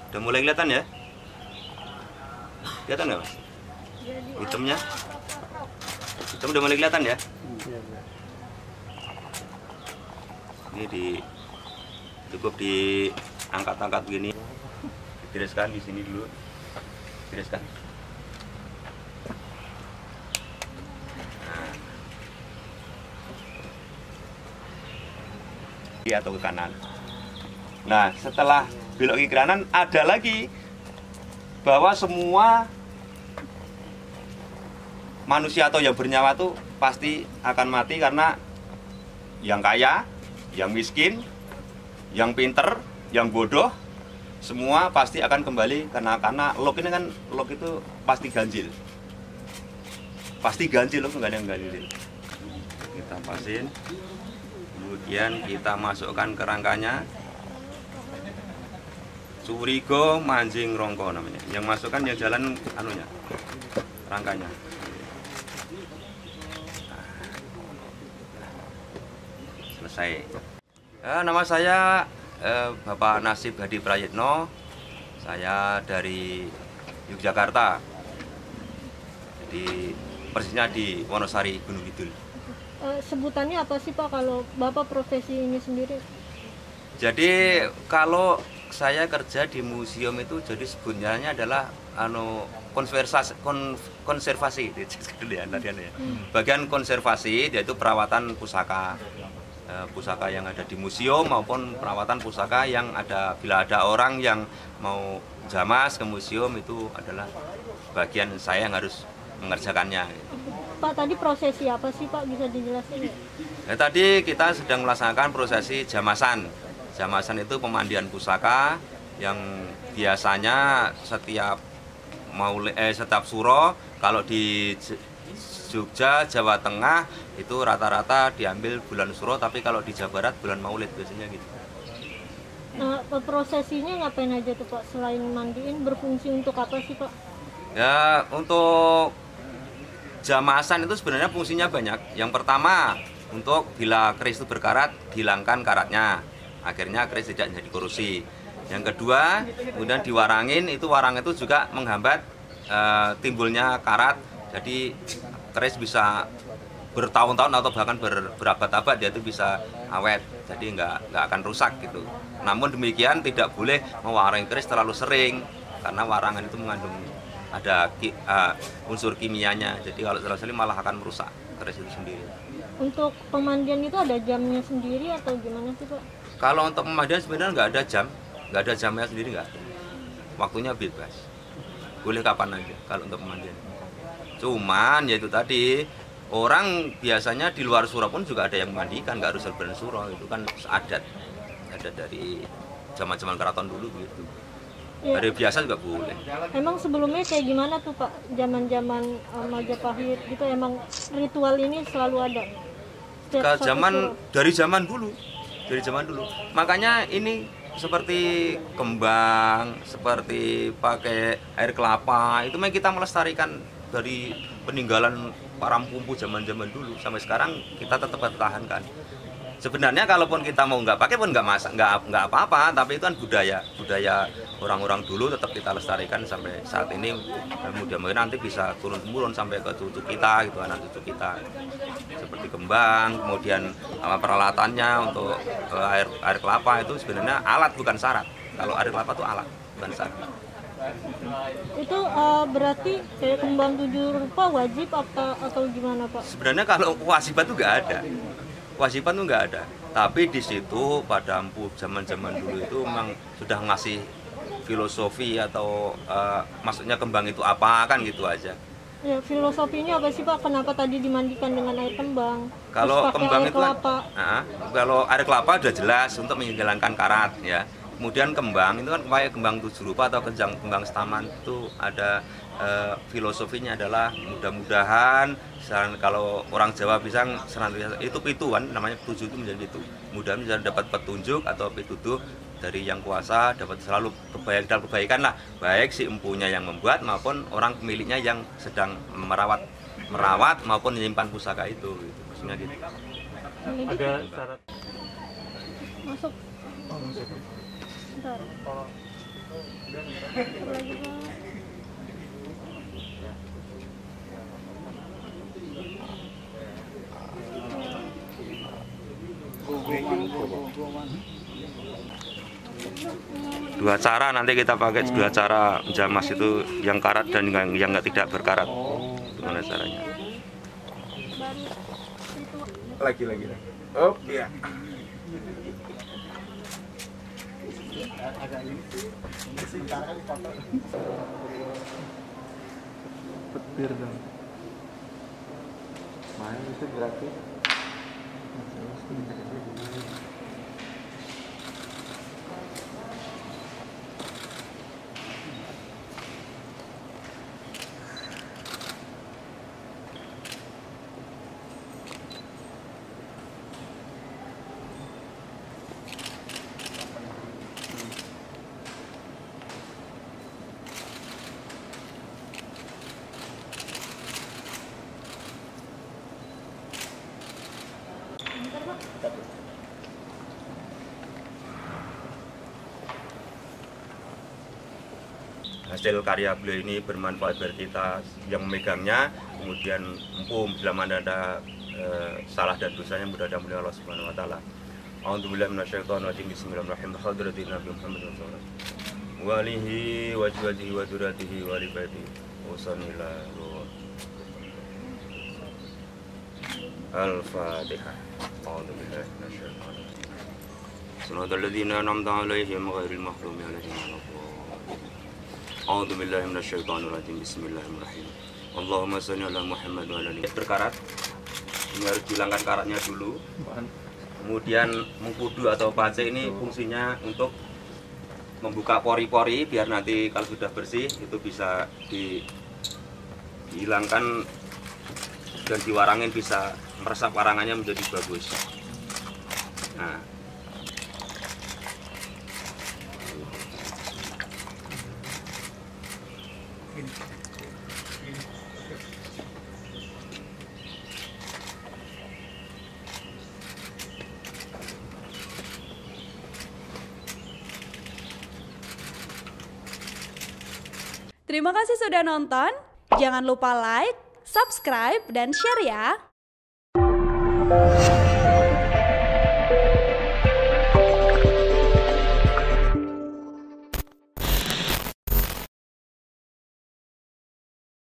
Udah mulai kelihatan ya? Kelihatan nggak Mas? Hitamnya? Hitam udah mulai kelihatan ya? Ini cukup diangkat-angkat begini. Tiriskan di sini dulu. Tiriskan. Atau ke kanan. Nah, setelah belok ke kanan ada lagi bahwa semua manusia atau yang bernyawa itu pasti akan mati karena yang kaya, yang miskin, yang pinter, yang bodoh, semua pasti akan kembali karena log ini kan log itu pasti ganjil. Pasti ganjil loh, nggak ada yang ganjil. Kita pasin. Kemudian kita masukkan ke rangkanya. Surigo mancing rongko namanya. Yang masukkan yang jalan anunya, rangkanya. Selesai. Nama saya Bapak Nasib Hadi Prayitno. Saya dari Yogyakarta. Jadi persisnya di Wonosari, Gunung Kidul. Sebutannya apa sih Pak kalau Bapak profesi ini sendiri? Jadi kalau saya kerja di museum itu jadi sebenarnya adalah konservasi bagian konservasi, yaitu perawatan pusaka yang ada di museum maupun perawatan pusaka yang ada bila ada orang yang mau jamas ke museum, itu adalah bagian saya yang harus mengerjakannya. Pak, tadi prosesi apa sih Pak, bisa dijelaskan? Tadi kita sedang melaksanakan prosesi jamasan. Jamasan itu pemandian pusaka yang biasanya setiap suro. Kalau di Jogja, Jawa Tengah itu rata-rata diambil bulan suro, tapi kalau di Jawa Barat bulan Maulid biasanya gitu. Nah, prosesinya ngapain aja tuh Pak? Selain mandiin, berfungsi untuk apa sih Pak? Ya, untuk jamasan itu sebenarnya fungsinya banyak. Yang pertama, untuk bila keris itu berkarat, hilangkan karatnya. Akhirnya keris tidak jadi korosi. Yang kedua, kemudian diwarangin, itu warang itu juga menghambat timbulnya karat. Jadi keris bisa bertahun-tahun atau bahkan berabad-abad, dia itu bisa awet. Jadi nggak akan rusak gitu. Namun demikian tidak boleh mewarangi keris terlalu sering, karena warangan itu mengandung ada unsur kimianya, jadi kalau terlalu sering malah akan merusak keris itu sendiri. Untuk pemandian itu ada jamnya sendiri atau gimana sih Pak? Kalau untuk pemandian sebenarnya nggak ada jamnya sendiri, nggak. Waktunya bebas, boleh kapan aja kalau untuk pemandian. Cuman yaitu tadi, orang biasanya di luar surau pun juga ada yang memandikan, nggak harus bulan surau, itu kan adat dari zaman keraton dulu gitu. Ya. Hari biasa juga boleh. Emang sebelumnya kayak gimana tuh Pak? Zaman Majapahit gitu, emang ritual ini selalu ada? Dari zaman dulu. Makanya ini seperti kembang, seperti pakai air kelapa, itu memang kita melestarikan dari peninggalan para empu zaman dulu sampai sekarang kita tetap pertahankan. Sebenarnya kalaupun kita mau nggak pakai pun nggak apa-apa, tapi itu kan budaya orang-orang dulu tetap kita lestarikan sampai saat ini. Mudah-mudahan nanti bisa turun-temurun sampai ke cucu kita gitu, anak cucu kita. Seperti kembang, kemudian peralatannya untuk air kelapa itu sebenarnya alat bukan syarat. Kalau air kelapa itu alat bukan syarat. Itu berarti kayak kembang 7 rupa wajib atau gimana Pak? Sebenarnya kalau kewajiban itu nggak ada. Kewajiban itu nggak ada, tapi di situ pada empu zaman dulu itu memang sudah ngasih filosofi atau maksudnya kembang itu apa, kan gitu aja. Ya, filosofinya apa sih Pak? Kenapa tadi dimandikan dengan air kembang? Kalau kembang itu kalau air kelapa udah jelas untuk menghilangkan karat ya. Kemudian kembang itu kan kayak kembang 7 rupa atau kembang setaman, itu ada filosofinya adalah mudah-mudahan, kalau orang Jawa bilang itu pituan, namanya 7 itu menjadi itu. Mudah-mudahan bisa dapat petunjuk atau pituduh dari yang kuasa, dapat selalu kebaikan lah, baik si empunya yang membuat maupun orang pemiliknya yang sedang merawat maupun menyimpan pusaka itu, gitu. Maksudnya gitu. Ada syarat masuk. masuk. Bentar. Apalagi, Pak? Dua cara nanti kita pakai, dua cara jamas itu, yang karat dan yang tidak berkarat. Gimana caranya? Baru itu Lagi. Oh, iya. Petir dong. Main itu gratis. bentar, Pak. Hasil karya beliau ini bermanfaat bagi kita yang memegangnya, kemudian empuk bila mana ada salah dan dosanya, mudah-mudahan Allah Subhanahu wa taala. A'udzubillahi minasyaitonirrajim. Bismillahirrahmanirrahim. Hadratin Nabi Muhammad sallallahu alaihi wasallam. Wa alihi wa azwajihi wa dzurriyyatihi wa ali baiti wa sallallahu. Al-Fatihah. A'udzubillahi minasyaitonir rajim. Shiratal ladzina an'amta 'alaihim ghairil maghdubi 'alaihim waladdallin. A'udzubillahi minasyaitonir rajim. Bismillahirrahmanirrahim. Allahumma shalli ala Muhammad wa ala ali. Berkarat. Ini harus dihilangkan karatnya dulu. Kemudian mengkudu atau pace ini fungsinya untuk membuka pori-pori biar nanti kalau sudah bersih itu bisa dihilangkan dan diwarangin, bisa meresap warangannya menjadi bagus. Nah, Terima kasih sudah nonton. Jangan lupa like, subscribe, dan share ya.